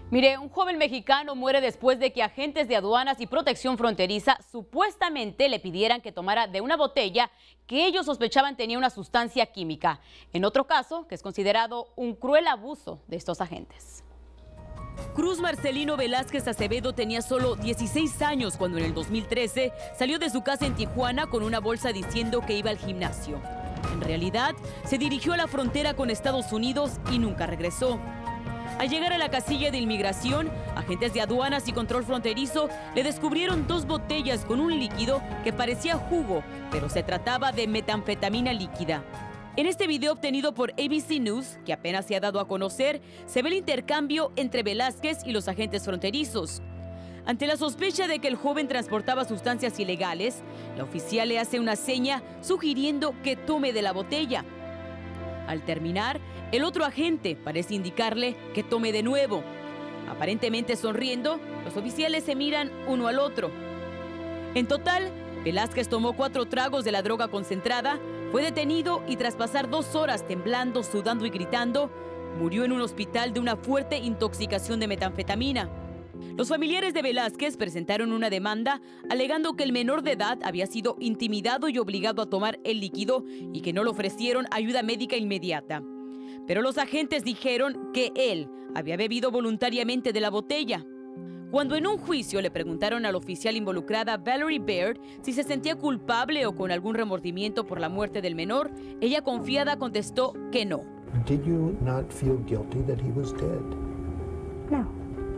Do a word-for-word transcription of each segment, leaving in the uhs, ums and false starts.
Mire, un joven mexicano muere después de que agentes de aduanas y protección fronteriza supuestamente le pidieran que tomara de una botella que ellos sospechaban tenía una sustancia química. En otro caso, que es considerado un cruel abuso de estos agentes. Cruz Marcelino Velázquez Acevedo tenía solo dieciséis años cuando en el dos mil trece salió de su casa en Tijuana con una bolsa diciendo que iba al gimnasio. En realidad, se dirigió a la frontera con Estados Unidos y nunca regresó. Al llegar a la casilla de inmigración, agentes de aduanas y control fronterizo le descubrieron dos botellas con un líquido que parecía jugo, pero se trataba de metanfetamina líquida. En este video obtenido por A B C News, que apenas se ha dado a conocer, se ve el intercambio entre Velázquez y los agentes fronterizos. Ante la sospecha de que el joven transportaba sustancias ilegales, la oficial le hace una seña sugiriendo que tome de la botella. Al terminar, el otro agente parece indicarle que tome de nuevo. Aparentemente sonriendo, los oficiales se miran uno al otro. En total, Velázquez tomó cuatro tragos de la droga concentrada, fue detenido y tras pasar dos horas temblando, sudando y gritando, murió en un hospital de una fuerte intoxicación de metanfetamina. Los familiares de Velázquez presentaron una demanda alegando que el menor de edad había sido intimidado y obligado a tomar el líquido y que no le ofrecieron ayuda médica inmediata. Pero los agentes dijeron que él había bebido voluntariamente de la botella. Cuando en un juicio le preguntaron al oficial involucrada, Valerie Baird, si se sentía culpable o con algún remordimiento por la muerte del menor, ella confiada contestó que no. Did you not feel guilty that he was dead? No.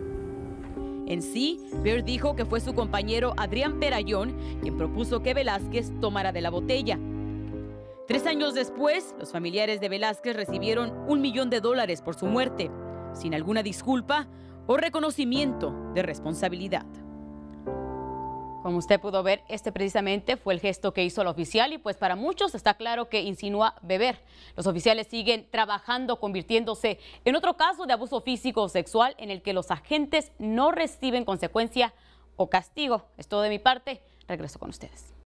En sí, Baird dijo que fue su compañero Adrián Perayón quien propuso que Velázquez tomara de la botella. Tres años después, los familiares de Velázquez recibieron un millón de dólares por su muerte, sin alguna disculpa o reconocimiento de responsabilidad. Como usted pudo ver, este precisamente fue el gesto que hizo el oficial y pues para muchos está claro que insinúa beber. Los oficiales siguen trabajando, convirtiéndose en otro caso de abuso físico o sexual en el que los agentes no reciben consecuencia o castigo. Es todo de mi parte. Regreso con ustedes.